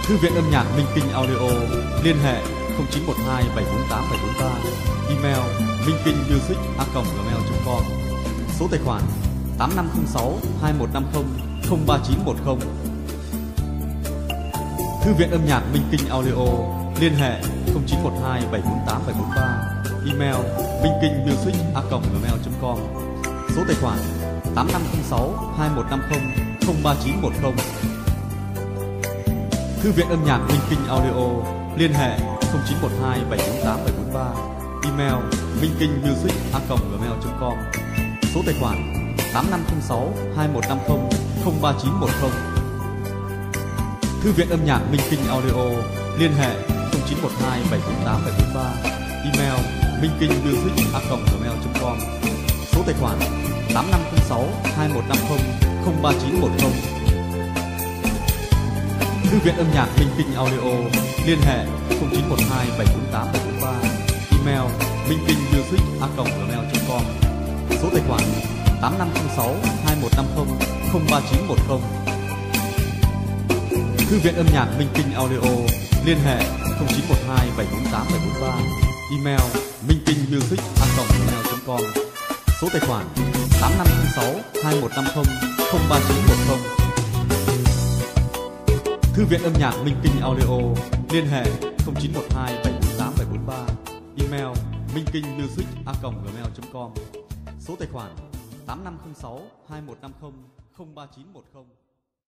Thư viện âm nhạc Minh Kinh Audio. Liên hệ 0912 748 743. Email minhkingmusic@gmail.com. Số tài khoản 8506 2150 03910. Thư viện âm nhạc Minh Kinh Audio. Liên hệ 0912 748 743. Email minhkingmusic@gmail.com. Số tài khoản 8506 2150 03910. Thư viện âm nhạc Minh Kinh Audio. Liên hệ 0912 748 743. Email minhkingmusic@gmail.com. Số tài khoản 8506 2150 03910. Thư viện âm nhạc Minh Kinh Audio. Liên hệ 0912 748 743. Email minhkingmusic@gmail.com. Số tài khoản 8506 2150 03910. Thư viện âm nhạc Minh Kinh Audio. Liên hệ 0912 748 743. Email minhkingmusic@gmail.com. Số tài khoản 8506 2150 03910. Thư viện âm nhạc Minh Kinh Audio. Liên hệ 0912 748 743. Email minhkingmusic@gmail.com. Số tài khoản 8506 2150 03910. Thư viện âm nhạc Minh Kinh Audio. Liên hệ 0912 748 743. Email minhkingmusic@gmail.com. Số tài khoản 8506 2150 03910.